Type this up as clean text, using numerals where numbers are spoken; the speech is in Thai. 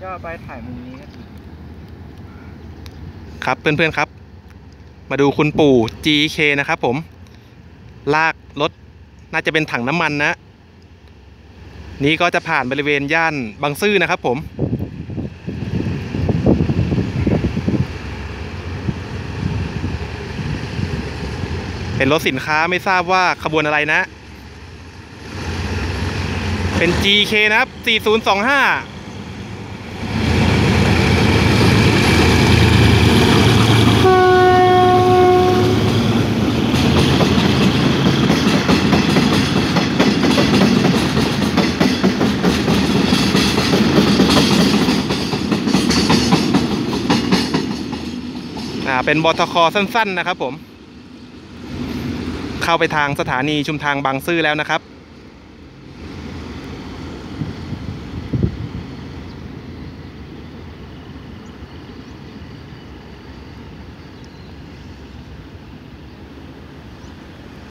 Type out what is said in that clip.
ก็ไปถ่ายมุมนี้ครับเพื่อนๆครับมาดูคุณปู่ GK นะครับผมลากรถน่าจะเป็นถังน้ำมันนะนี้ก็จะผ่านบริเวณย่านบางซื่อนะครับผมเป็นรถสินค้าไม่ทราบว่าขบวนอะไรนะเป็น GK นะครับ4025เป็นบทค.สั้นๆนะครับผมเข้าไปทางสถานีชุมทางบางซื่อแล้วนะครับ